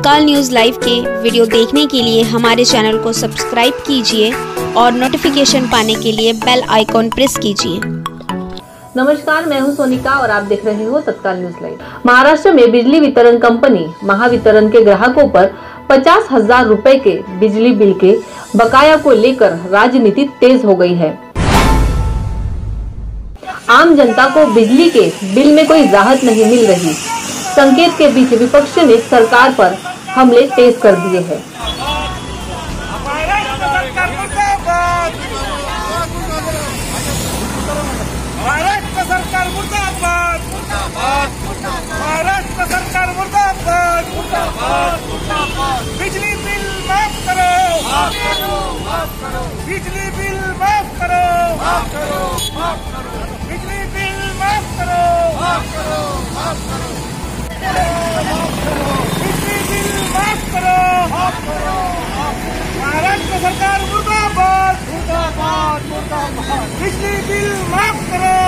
तत्काल news live के video देखने के लिए हमारे चैनल को सब्सक्राइब कीजिए और नोटिफिकेशन पाने के लिए बेल आइकॉन प्रेस कीजिए। नमस्कार, मैं हूं सोनिका और आप देख रहे हो तत्काल न्यूज़ लाइव। महाराष्ट्र में बिजली वितरण कंपनी महावितरण के ग्राहकों पर 50,000 रुपए के बिजली बिल के बकाया को लेकर राजनीति तेज हो गई है। आम जनता को बिजली के बिल में कोई राहत नहीं मिल रही। संकेत के बीच विपक्ष ने सरकार पर हमले तेज कर दिए हैं। बिजली बिल माफ करो, बिजली बिल माफ करो, बिजली बिल माफ करो, बिजली बिल माफ करो। महाराष्ट्र सरकार मुर्दाबाद, बिजली बिल माफ करो,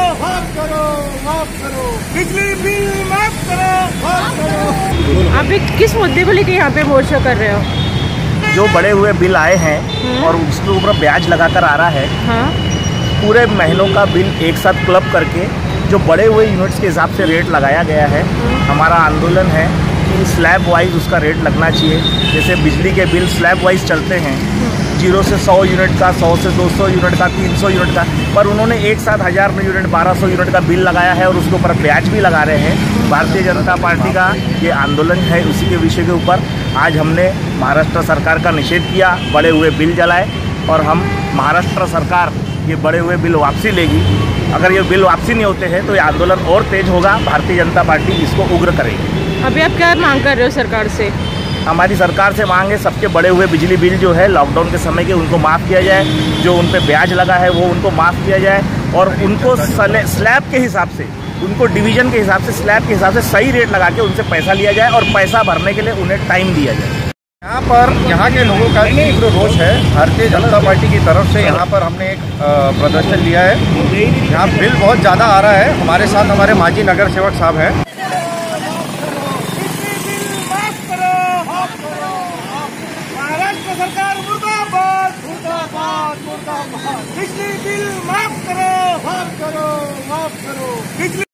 बिजली बिल माफ करो। आप किस मुद्दे को लेकर यहाँ पे मोर्चा कर रहे हो? जो बड़े हुए बिल आए हैं और उसके ऊपर ब्याज लगाकर आ रहा है। हाँ? पूरे महीनों का बिल एक साथ क्लब करके जो बड़े हुए यूनिट्स के हिसाब से रेट लगाया गया है। हमारा आंदोलन है कि स्लैब वाइज उसका रेट लगना चाहिए। जैसे बिजली के बिल स्लैब वाइज चलते हैं, 0 से 100 यूनिट का, 100 से 200 यूनिट का, 300 यूनिट का, पर उन्होंने एक साथ 1000 यूनिट 1200 यूनिट का बिल लगाया है और उसके ऊपर ब्याज भी लगा रहे हैं। भारतीय जनता पार्टी का ये आंदोलन है, उसी के विषय के ऊपर आज हमने महाराष्ट्र सरकार का निषेध किया, बड़े हुए बिल जलाए और हम महाराष्ट्र सरकार ये बड़े हुए बिल वापसी लेगी। अगर ये बिल वापसी नहीं होते हैं तो ये आंदोलन और तेज होगा। भारतीय जनता पार्टी इसको उग्र करेगी। अभी आप क्या मांग कर रहे हो सरकार से? हमारी सरकार से मांग है सबके बड़े हुए बिजली बिल जो है लॉकडाउन के समय के उनको माफ़ किया जाए, जो उन पे ब्याज लगा है वो उनको माफ़ किया जाए और उनको स्लैब के हिसाब से, उनको डिवीज़न के हिसाब से, स्लैब के हिसाब से सही रेट लगा के उनसे पैसा लिया जाए और पैसा भरने के लिए उन्हें टाइम दिया जाए। यहाँ पर यहाँ के लोगों का तीव्र रोष है। भारतीय जनता पार्टी की तरफ से यहाँ पर हमने एक प्रदर्शन लिया है। यहाँ बिल बहुत ज़्यादा आ रहा है। हमारे साथ हमारे माजी नगर सेवक साहब हैं। महाराष्ट्र सरकार मुर्दाबाद, बिजली बिल माफ करो, बिजली